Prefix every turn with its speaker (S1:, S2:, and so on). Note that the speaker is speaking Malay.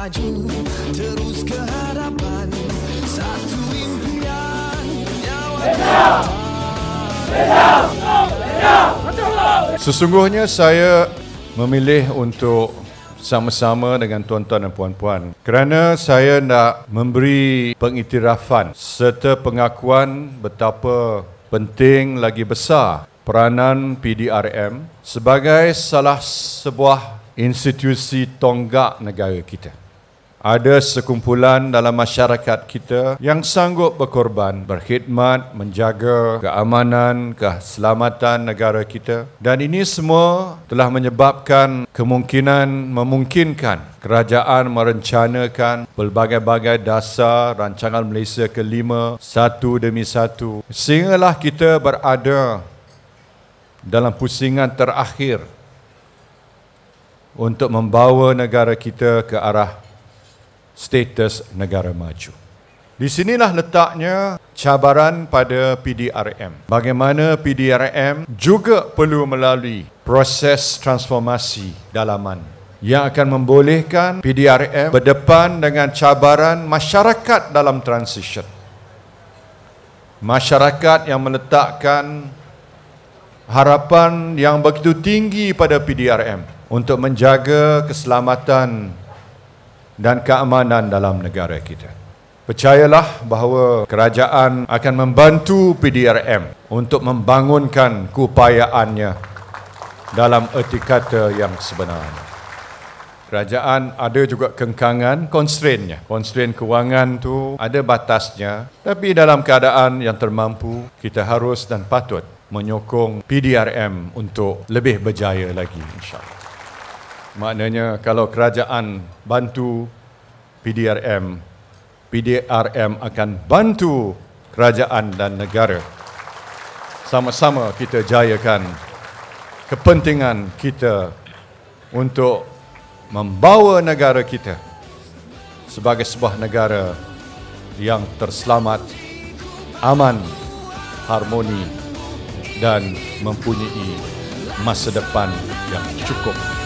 S1: maju terus ke hadapan, satu impian nyawa.
S2: Sesungguhnya saya memilih untuk sama-sama dengan tuan-tuan dan puan-puan kerana saya nak memberi pengiktirafan serta pengakuan betapa penting lagi besar peranan PDRM sebagai salah sebuah institusi tonggak negara kita. Ada sekumpulan dalam masyarakat kita yang sanggup berkorban, berkhidmat, menjaga keamanan, keselamatan negara kita. Dan ini semua telah menyebabkan memungkinkan kerajaan merencanakan pelbagai-bagai dasar rancangan Malaysia ke-5 satu demi satu. Sehinggalah kita berada dalam pusingan terakhir untuk membawa negara kita ke arah status negara maju. Di sinilah letaknya cabaran pada PDRM. Bagaimana PDRM juga perlu melalui proses transformasi dalaman yang akan membolehkan PDRM berdepan dengan cabaran masyarakat dalam transition. Masyarakat yang meletakkan harapan yang begitu tinggi pada PDRM untuk menjaga keselamatan dan keamanan dalam negara kita. Percayalah bahawa kerajaan akan membantu PDRM untuk membangunkan keupayaannya dalam erti kata yang sebenarnya. Kerajaan ada juga kengkangan, constraint-nya. Constraint kewangan tu ada batasnya, tapi dalam keadaan yang termampu, kita harus dan patut menyokong PDRM untuk lebih berjaya lagi, insya-Allah. Maknanya kalau kerajaan bantu PDRM akan bantu kerajaan dan negara. Sama-sama kita jayakan kepentingan kita untuk membawa negara kita sebagai sebuah negara yang terselamat, aman, harmoni dan mempunyai masa depan yang cukup